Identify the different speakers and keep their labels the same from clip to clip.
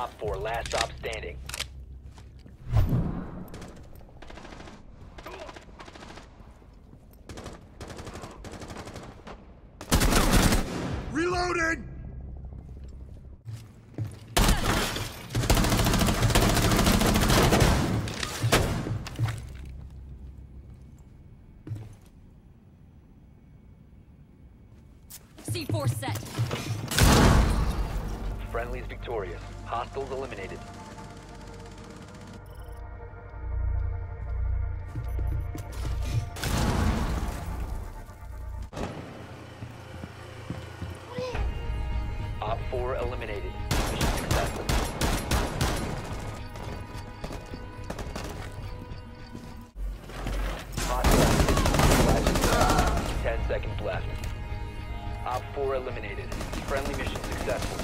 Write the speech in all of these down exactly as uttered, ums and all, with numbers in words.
Speaker 1: Op four, last stop standing.
Speaker 2: Reloading!
Speaker 3: C four set.
Speaker 1: Friendly's victorious. Hostiles eliminated. Op four eliminated. Mission successful. Hostiles. Ten seconds left. Op four eliminated. Friendly mission successful.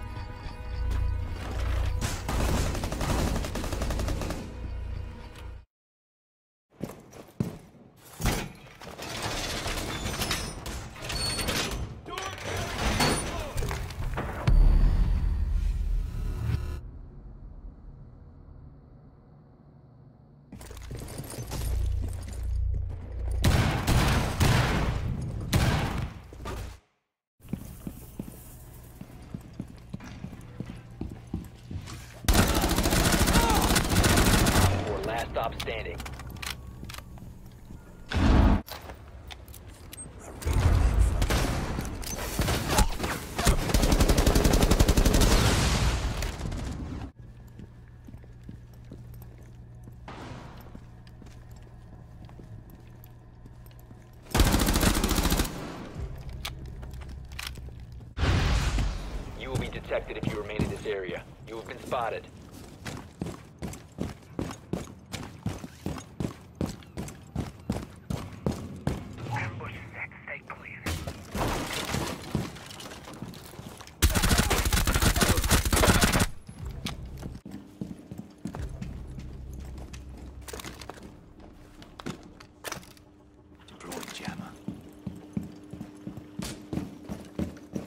Speaker 1: Stop standing. You will be detected if you remain in this area. You have been spotted.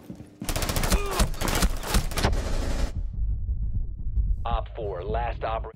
Speaker 1: Op four, last operator.